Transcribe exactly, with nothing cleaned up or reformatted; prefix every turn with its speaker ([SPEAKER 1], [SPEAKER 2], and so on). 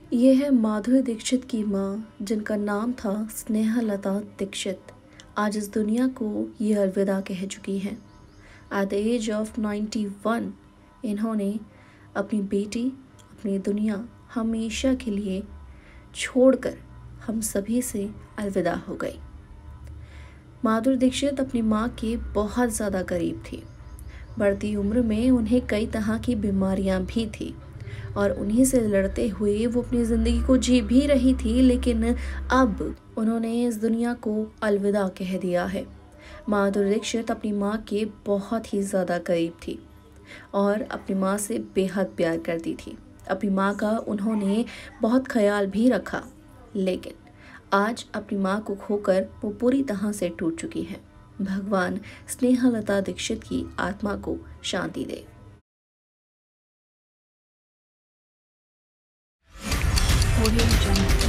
[SPEAKER 1] ये है माधुरी दीक्षित की माँ, जिनका नाम था स्नेहलता दीक्षित। आज इस दुनिया को ये अलविदा कह चुकी हैं। At the age of ninety one इन्होंने अपनी बेटी, अपनी दुनिया हमेशा के लिए छोड़कर हम सभी से अलविदा हो गई। माधुरी दीक्षित अपनी माँ के बहुत ज़्यादा करीब थी। बढ़ती उम्र में उन्हें कई तरह की बीमारियां भी थी और उन्हीं से लड़ते हुए वो अपनी ज़िंदगी को जी भी रही थी, लेकिन अब उन्होंने इस दुनिया को अलविदा कह दिया है। माधुरी दीक्षित अपनी माँ के बहुत ही ज़्यादा करीब थी और अपनी माँ से बेहद प्यार करती थी। अपनी माँ का उन्होंने बहुत ख्याल भी रखा, लेकिन आज अपनी माँ को खोकर वो पूरी तरह से टूट चुकी है। भगवान स्नेहलता दीक्षित की आत्मा को शांति दे।
[SPEAKER 2] Audio Jungle.